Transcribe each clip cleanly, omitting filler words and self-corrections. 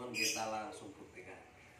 langsung kita langsung buktikan.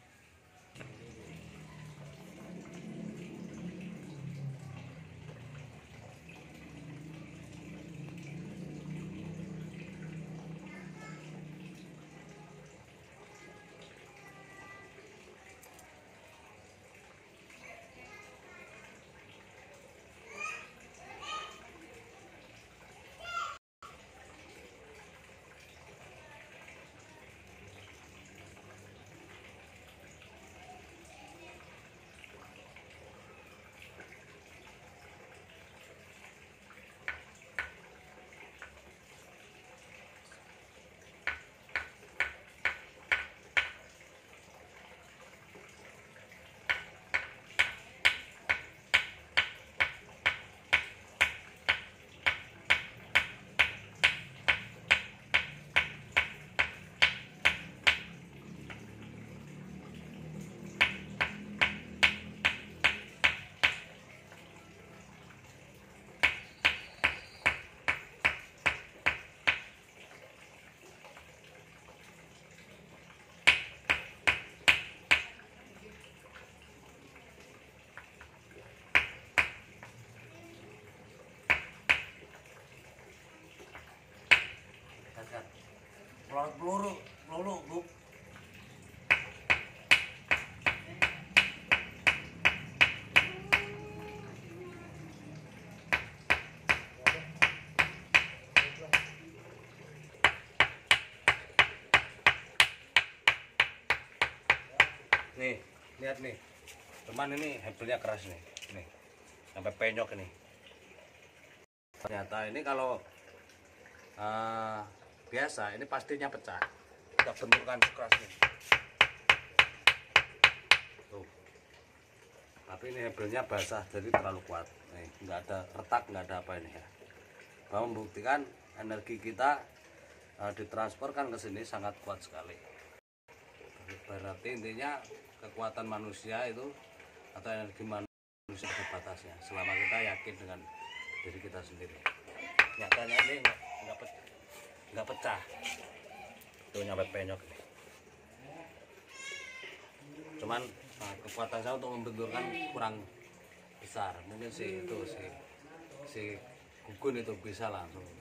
Peluru, Bu. Nih, lihat nih. Cuman ini hebelnya keras nih. Nih. Sampai penyok ini. Ternyata ini kalau biasa ini pastinya pecah. Kita benturkan keras nih. Tuh. Tapi ini hebelnya basah jadi terlalu kuat. Nih, nggak ada retak, nggak ada apa ini ya. Bahwa membuktikan energi kita ditransfer kan ke sini sangat kuat sekali. Berarti intinya kekuatan manusia itu atau energi manusia ada batasnya. Selama kita yakin dengan diri kita sendiri. Nyatanya ini nggak pecah. Tuh nyampe penyok ini. Cuman kekuatan saya untuk membenturkan kurang besar. Mungkin si gugun itu bisa langsung